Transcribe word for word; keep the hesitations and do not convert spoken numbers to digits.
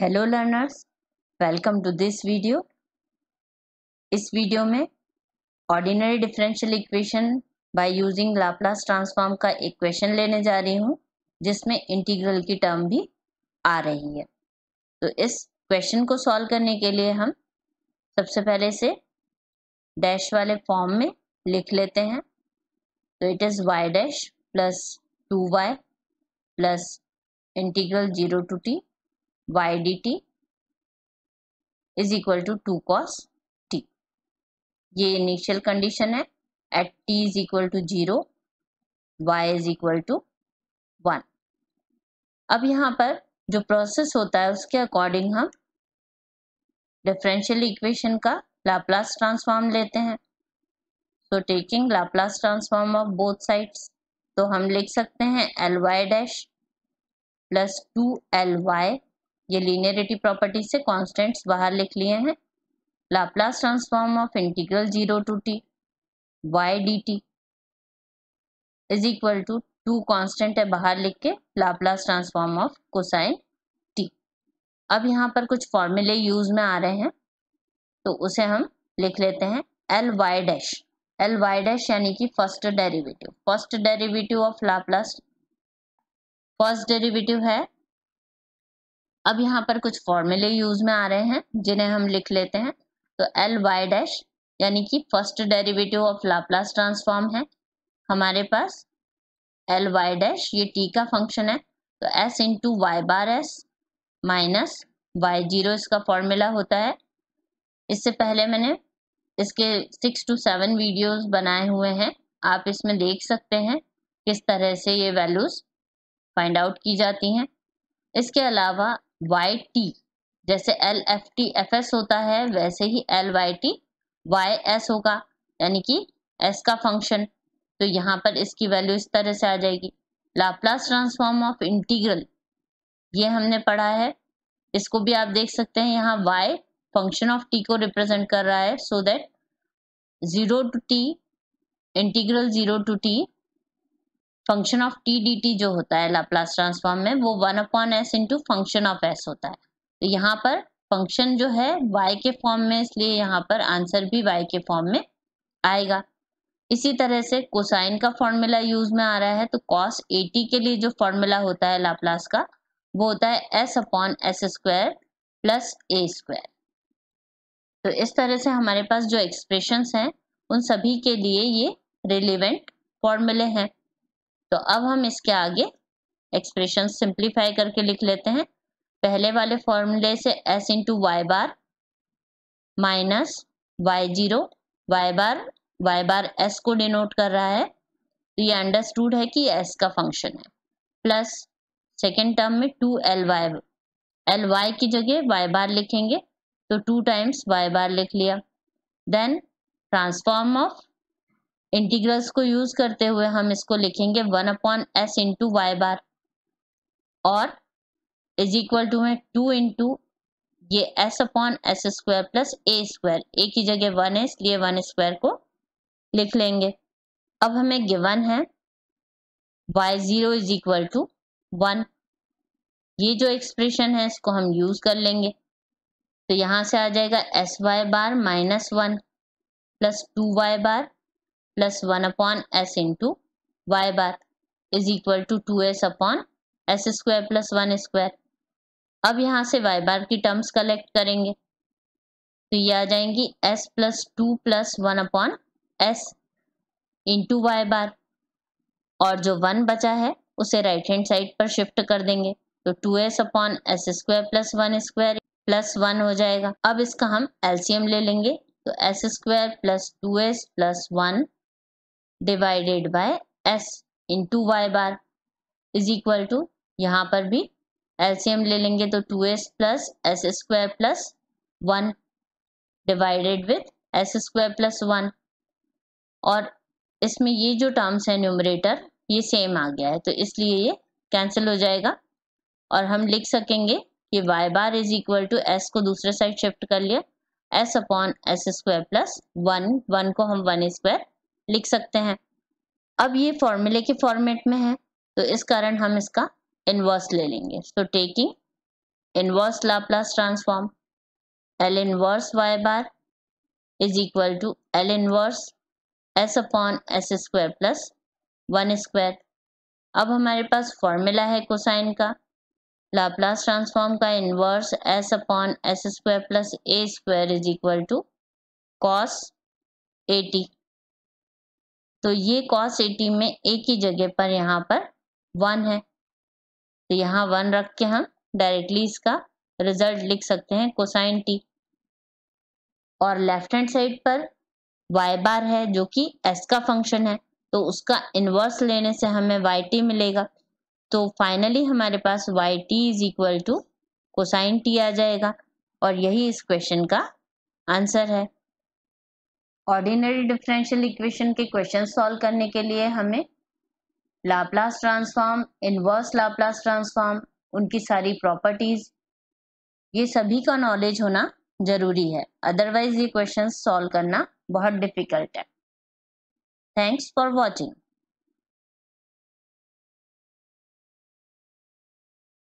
Hello learners, welcome to this video. इस video में ordinary differential equation by using Laplace transform का एक question लेने जा रही हूँ जिसमें इंटीग्रल की टर्म भी आ रही है। तो इस क्वेश्चन को सॉल्व करने के लिए हम सबसे पहले से डैश वाले फॉर्म में लिख लेते हैं। तो it is y dash plus two y plus integral zero to t y d t is equal to two cos t. ये इनिशियल कंडीशन है at t is equal to zero, y is equal to one. अब यहाँ पर जो process होता है उसके according हम डिफरेंशियल इक्वेशन का लाप्लास ट्रांसफॉर्म लेते हैं। So taking Laplace transform of both sides, तो हम लिख सकते हैं L y dash plus two L y, ये लीनियरिटी प्रॉपर्टी से कॉन्स्टेंट्स बाहर लिख लिए हैं। Laplace transform of integral zero to t y d t is equal to two constant है बाहर लिख के Laplace transform of cosine t. अब यहाँ पर कुछ फॉर्मूले यूज में आ रहे हैं तो उसे हम लिख लेते हैं L y dash. L y dash यानी कि first derivative first derivative of Laplace first derivative है। अब यहाँ पर कुछ फॉर्मूले यूज में आ रहे हैं जिन्हें हम लिख लेते हैं। तो एल वाई डैश यानी कि first derivative of Laplace transform है हमारे पास एल वाई डैश, ये टी का फंक्शन है तो s into y bar s minus y zero इसका फॉर्मूला होता है। इससे पहले मैंने इसके सिक्स टू सेवन वीडियोस बनाए हुए हैं, आप इसमें देख सकते हैं किस तरह से ये वैल्यूज फाइंड आउट की जाती हैं। इसके अलावा वाई टी जैसे L f t f s होता है वैसे ही L y t y s होगा, यानी कि एस का फंक्शन। तो यहाँ पर इसकी वैल्यू इस तरह से आ जाएगी। लाप्लास ट्रांसफॉर्म ऑफ इंटीग्रल ये हमने पढ़ा है, इसको भी आप देख सकते हैं। यहाँ y फंक्शन ऑफ t को रिप्रेजेंट कर रहा है, so that zero to t integral zero to t function of t d t जो होता है लाप्लास ट्रांसफॉर्म में वो one upon s into function of s होता है। तो यहाँ पर फंक्शन जो है y के फॉर्म में, इसलिए यहाँ पर आंसर भी y के फॉर्म में आएगा। इसी तरह से कोसाइन का फॉर्मूला यूज में आ रहा है, तो कॉस एटी के लिए जो फॉर्मूला होता है लाप्लास का वो होता है s upon s square plus a square. तो इस तरह से हमारे पास जो एक्सप्रेशंस हैं उन सभी के लिए ये रिलेवेंट फॉर्मूले हैं। तो अब हम इसके आगे एक्सप्रेशन सिंप्लीफाई करके लिख लेते हैं। पहले वाले फॉर्मूले से s into y bar minus y zero, y bar y bar s को डिनोट कर रहा है तो ये अंडरस्टूड है कि s का फंक्शन है, प्लस सेकेंड टर्म में two L y, L y की जगह वाई बार लिखेंगे तो टू टाइम्स वाई बार लिख लिया। देन ट्रांसफॉर्म ऑफ इंटीग्रल्स को यूज करते हुए हम इसको लिखेंगे one upon s into y bar और इज इक्वल टू में टू इंटू ये s upon s square plus a square, a की जगह वन है इसलिए वन स्क्वायर को लिख लेंगे। अब हमें गिवन है y zero is equal to one, ये जो एक्सप्रेशन है इसको हम यूज कर लेंगे। तो यहाँ से आ जाएगा s y bar minus one plus two y bar plus one upon s into y bar is equal to two s upon s square plus one square. अब यहाँ से वाई बार की टर्म्स कलेक्ट करेंगे तो ये आ जाएंगी s plus two plus one upon s into y bar, और जो वन बचा है उसे राइट हैंड साइड पर शिफ्ट कर देंगे तो two s upon s square plus one square plus one हो जाएगा। अब इसका हम एलसीएम ले लेंगे तो s square plus two s plus one divided by s into y bar is equal to, यहाँ पर भी एलसीएम ले लेंगे तो two s plus s square plus one divided with s square plus one, और इसमें ये जो टर्म्स है न्यूमरेटर ये सेम आ गया है तो इसलिए ये कैंसिल हो जाएगा और हम लिख सकेंगे कि y bar is equal to s को दूसरे साइड शिफ्ट कर लिया s upon s square plus one, one को हम वन स्क्वायर लिख सकते हैं। अब ये फॉर्मूले के फॉर्मेट में है तो इस कारण हम इसका इनवर्स ले लेंगे। So taking inverse Laplace transform L inverse y bar is equal to L inverse s upon s square plus one square. अब हमारे पास फॉर्मूला है कोसाइन का, लाप्लास ट्रांसफॉर्म का inverse s upon s square plus a square is equal to cos a t. तो ये cos eighty में ए की जगह पर यहाँ पर वन है, तो यहाँ वन रख के हम डायरेक्टली इसका रिजल्ट लिख सकते हैं कोसाइन टी। और लेफ्ट हैंड साइड पर y बार है जो कि s का फंक्शन है, तो उसका इनवर्स लेने से हमें yt मिलेगा। तो फाइनली हमारे पास yt is equal to cosine t आ जाएगा और यही इस क्वेश्चन का आंसर है। ऑर्डिनरी डिफरेंशियल इक्वेशन के क्वेश्चन सॉल्व करने के लिए हमें Laplace transform, inverse Laplace transform, उनकी सारी प्रॉपर्टीज, ये सभी का नॉलेज होना जरूरी है, अदरवाइज ये क्वेश्चन सॉल्व करना बहुत डिफिकल्ट है। Thanks for watching.